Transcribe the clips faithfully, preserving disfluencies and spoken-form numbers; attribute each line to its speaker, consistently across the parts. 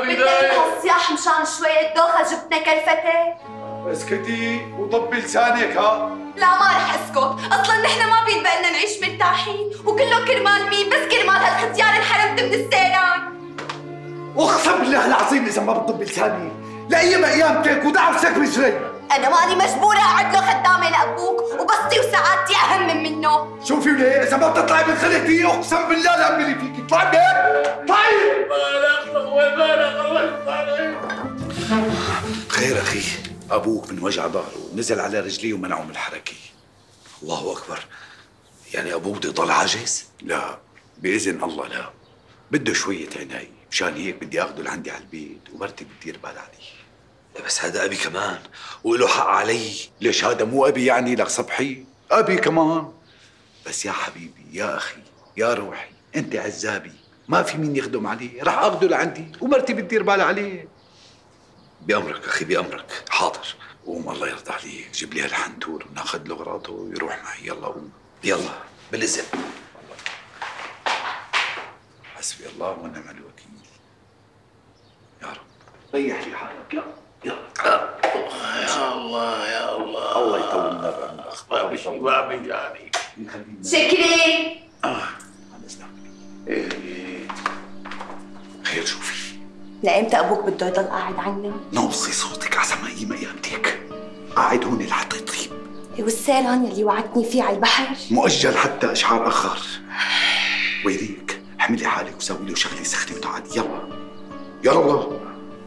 Speaker 1: بدنا الصياح مشان شوية دوخة جبتنا كلفتة.
Speaker 2: اسكتي وطبي لسانك ها.
Speaker 1: لا ما رح اسكت، اصلا نحن ما بينبقى لنا نعيش مرتاحين، وكله كرمال مين؟ بس كرمال هالختيار انحرمت من السيران.
Speaker 2: اقسم بالله العظيم اذا ما بتطبي لساني لايام ايامتك ودعوسك برجلي.
Speaker 1: انا ماني مجبورة اقعد له خدامة لابوك، وبسطي وسعادتي اهم من منه.
Speaker 2: شوفي وليه اذا ما بتطلعي من خلقتي اقسم بالله لا اعملي فيكي. اطلعي من هيك طيب.
Speaker 3: مالك وين مالك الله يرضى عليك.
Speaker 2: خير اخي، ابوك من وجع ظهره نزل على رجليه ومنعه من الحركه.
Speaker 4: الله اكبر. يعني ابوه بده يضل عاجز؟
Speaker 2: لا باذن الله لا، بده شويه عنايه، مشان هيك بدي اخذه لعندي على البيت ومرتي بتدير بال عليه.
Speaker 4: بس هذا ابي كمان وله حق علي.
Speaker 2: ليش هذا مو ابي يعني لك صبحي؟ ابي كمان. بس يا حبيبي يا اخي يا روحي انت عزابي، ما في مين يخدم عليه، رح اخذه لعندي ومرتي بتدير بال عليه.
Speaker 4: بأمرك أخي بأمرك. حاضر.
Speaker 2: قوم الله يرضى عليك، جيب لي هالحنتور وناخذ له اغراضه ويروح معي. يلا قوم.
Speaker 4: يلا بالإذن.
Speaker 2: حسبي الله ونعم الوكيل. يا رب ريح لي حالك. يلا يلا.
Speaker 3: يا الله يا الله.
Speaker 2: الله يطول لنا بعمرك.
Speaker 3: ما بشي ما بيجاني.
Speaker 1: شكري.
Speaker 2: اه عن اذنك. ايه خير شوفي.
Speaker 1: لإمتى ابوك بده يضل قاعد عنا؟
Speaker 2: نوصي صوتك على سماعي ايامتك. قاعد هون لحتى يطيب.
Speaker 1: والسيران يلي وعدتني فيه على البحر؟
Speaker 2: مؤجل حتى اشعار اخر. ويليك احملي حالك وسوي له شغله سخنه وتعالي. يلا يلا.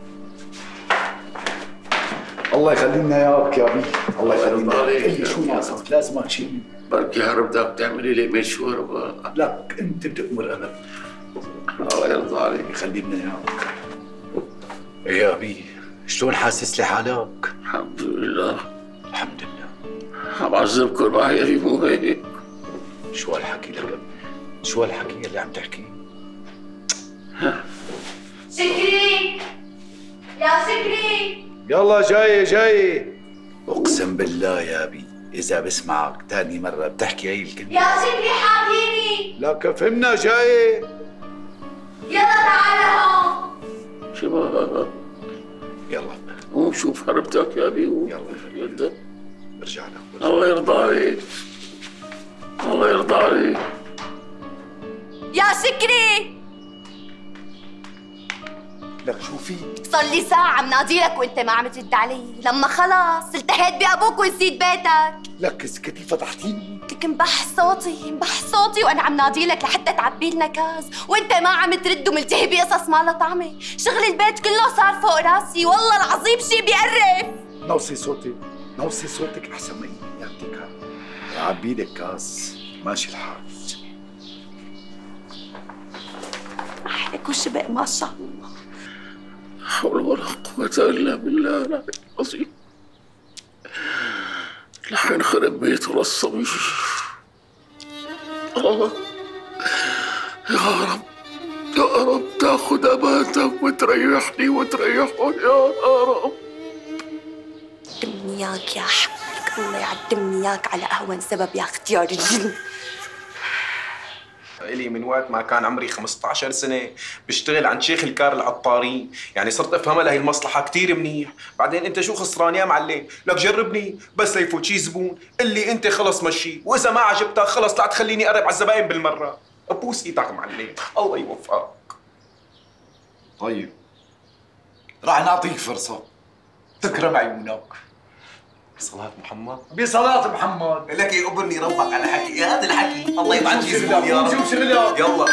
Speaker 2: الله يخلي لنا اياك يا بي. الله يخلي لنا اياك. شو ناقصك؟ لازم اشيل.
Speaker 3: بركي هرب بدك تعملي لي مشوار.
Speaker 2: لك انت بتأمر انا.
Speaker 3: الله يرضى عليك.
Speaker 2: يخلي لنا اياك. ايه يا بي شلون حاسس لحالك؟
Speaker 3: الحمد لله.
Speaker 2: الحمد لله.
Speaker 3: عم عذبكم معي مو هيك.
Speaker 2: شو هالحكي لك؟ شو هالحكي اللي عم تحكيه؟
Speaker 1: شكري يا شكري.
Speaker 2: يلا جاي جاي. اقسم بالله يا بي اذا بسمعك تاني مره بتحكي هي الكلمه.
Speaker 1: يا شكري حاكيني.
Speaker 2: لك فهمنا جاي.
Speaker 1: يلا تعال هون.
Speaker 3: شباب
Speaker 2: يلا
Speaker 3: قوم شوف هربتك يا ابي.
Speaker 2: يلا
Speaker 3: يلا
Speaker 2: برجع لك.
Speaker 3: الله يرضى عليك. الله يرضى عليك.
Speaker 1: يا شكري.
Speaker 2: لك شو في؟
Speaker 1: صار لي ساعة عم ناديلك وانت ما عم ترد علي، لما خلص التحيت بابوك ونسيت بيتك.
Speaker 2: لك اسكتي فتحتيني.
Speaker 1: لك انبح صوتي انبح صوتي وانا عم ناديلك لحتى تعبي لنا كاز، وانت ما عم ترد وملتهي بقصص ما لها طعمة. شغل البيت كله صار فوق راسي، والله العظيم شي بيقرف.
Speaker 2: نوصي صوتك نوصي صوتك احسن ما ايامتك. عبي لك كاس ماشي الحال.
Speaker 1: احلك وشبق ما شاء الله.
Speaker 3: لا حول ولا قوة إلا بالله العلي العظيم. لحين خرب بيت الصبي. آه. يا رب يا رب تاخذ أمانتك وتريحني وتريحهم يا رب.
Speaker 1: عدمني اياك يا حملك، الله يعدمني اياك على اهون سبب يا اختيار الجن.
Speaker 5: إلي من وقت ما كان عمري خمسة عشر سنة بشتغل عند شيخ الكار العطارين، يعني صرت افهمها لهي المصلحة كتير منيح. بعدين انت شو خسران يا معلم؟ لك جربني بس ليفوت شي زبون اللي انت خلص مشي، واذا ما عجبتك خلص لا تخليني اقرب على الزباين بالمرة. ابوس ايدك معلم، الله يوفقك.
Speaker 2: طيب راح نعطيك فرصة. تكرم عيونك.
Speaker 5: بصلاة محمد
Speaker 2: بصلاة محمد.
Speaker 5: لك يقبرني ربك على حكي هذا الحكي. الله يبعد لي زبون يا رب. يلا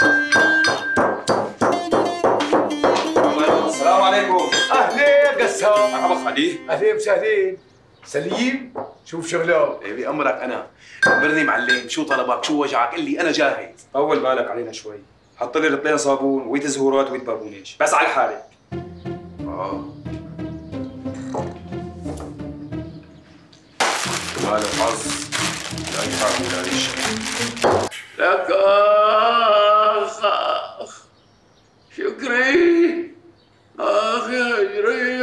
Speaker 5: السلام عليكم.
Speaker 2: اهلين قسام.
Speaker 5: مرحبا خالي.
Speaker 2: اهلين وسهلين. سليم شوف شغلك.
Speaker 5: ايه بأمرك انا. خبرني معلم شو طلبك شو وجعك؟ قل لي انا جاهز.
Speaker 6: طول بالك علينا شوي. حط لي رطلين صابون ويت زهورات ويت بابونيش بس على حالك.
Speaker 5: اه مال الحظ لا يتعب ولا يشقى.
Speaker 3: لك آخ آخ شكري آخ يا هجري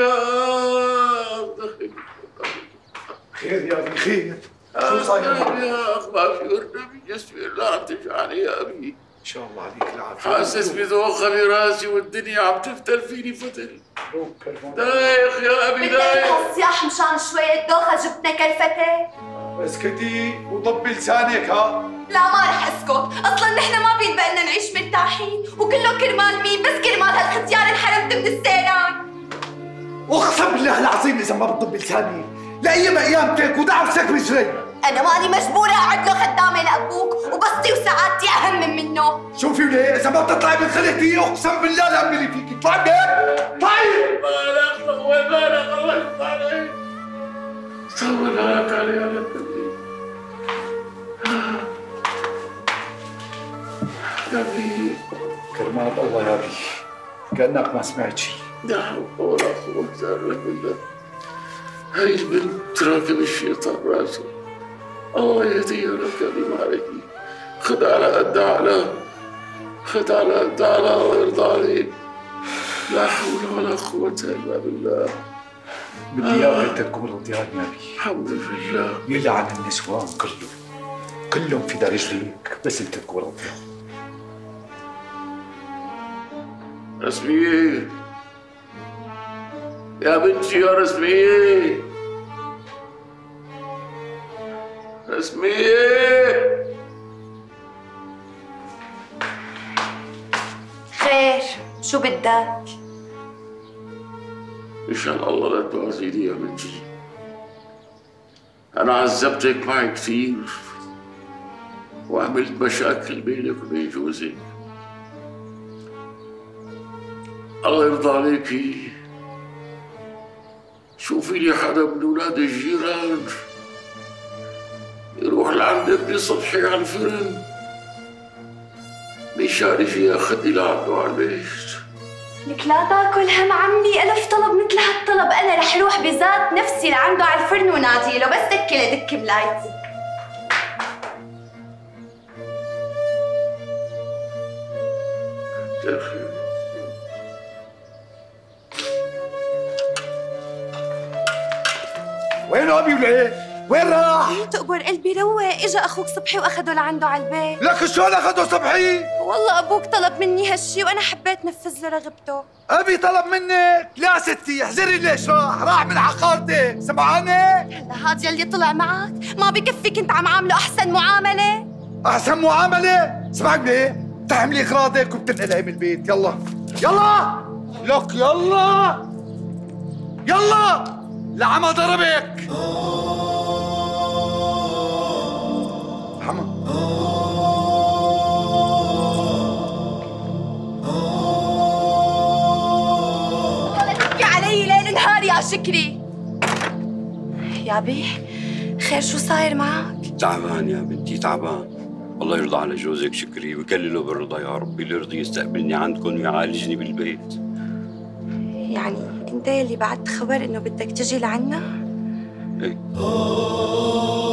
Speaker 2: خير يا ابي خير. شو صاير؟
Speaker 3: يا أخ ما في ورد بجسمي لا تجعني يا أبي.
Speaker 2: شاء الله عليك العافيه.
Speaker 3: حاسس بدوخة براسي والدنيا عم تفتل فيني فتل. دايخ يا ابي
Speaker 1: بدك
Speaker 3: دايخ.
Speaker 1: هالصياح مشان شوية دوخة جبتنا كلفتة؟
Speaker 2: اسكتي وضبي لسانك ها.
Speaker 1: لا ما رح اسكت، اصلا نحن ما بينبقلنا نعيش مرتاحين، وكله كرمال مين؟ بس كرمال هالختيار انحرمت من السيران.
Speaker 2: واقسم بالله العظيم اذا ما بتضبي لساني لايام ايامتك ودعوسك برجلي.
Speaker 1: انا ماني مجبورة اقعد له خدامة لابوك، وبسطي وسعادتي اهم منه.
Speaker 2: شوفي وليه اذا ما بتطلعي من خلقتي اقسم بالله لا اعملي فيكي. اطلعي من هيك اطلعي.
Speaker 3: مالك وين مالك الله يرضى عليك. سوي لك علي على الدنيا. يا بي
Speaker 2: كرمال الله يا بي كانك ما سمعت شيء.
Speaker 3: لا حول ولا قوة إلا بالله. هاي البنت راكب الشيطان راسه. الله يهديها لك يا بي عليك. خد على قد على خد على قد على الله يرضى عليك. لا حول ولا قوة إلا بالله.
Speaker 2: بدي اياك انت تكون رضيان يا بي.
Speaker 3: الحمد لله.
Speaker 2: يلعن النسوان كلهم كلهم في رجليك بس انت تكون رضيان.
Speaker 3: رسمية يا بنتي يا رسمية رسمية.
Speaker 1: خير، شو بدك؟
Speaker 3: مشان الله لا تواصلي يا بنتي. أنا عذبتك معي كثير وعملت مشاكل بينك وبين جوزك. الله يرضى عليكي شوفي لي حدا من اولاد الجيران يروح لعند ابني صبحي على الفرن مشان يجي ياخذني لعنده على البيت.
Speaker 1: لك لا تاكل هم عمي، ألف طلب مثل هالطلب أنا رح روح بذات نفسي لعنده على الفرن ونادي له، بس دكي لدك بلايتي.
Speaker 3: يا أخي
Speaker 2: وين ابي وليه؟ وين راح؟
Speaker 1: تقبر قلبي روق، اجا اخوك صبحي واخده لعنده على البيت.
Speaker 2: لك شلون اخذوا صبحي؟
Speaker 1: والله ابوك طلب مني هالشي وانا حبيت نفذ له رغبته.
Speaker 2: ابي طلب منك؟ لا ستي احذري ليش راح؟ راح من عقارتك، سمعانه؟
Speaker 1: هلا هاد يلي طلع معك ما بكفي كنت عم عامله احسن معامله؟
Speaker 2: احسن معامله؟ اسمعي ليه؟ تحملي اغراضك وبتنقلي من البيت، يلا يلا لك يلا يلا لعما ضربك. حما
Speaker 1: والله تبكي علي ليل نهار يا شكري. يا بي خير شو صاير معك؟
Speaker 7: تعبان يا بنتي تعبان. الله يرضى على جوزك شكري ويكلله بالرضا يا رب. اللي يرضي يستقبلني عندكم ويعالجني بالبيت.
Speaker 1: يعني انت اللي بعت خبر انه بدك تجي لعنا؟
Speaker 7: ايه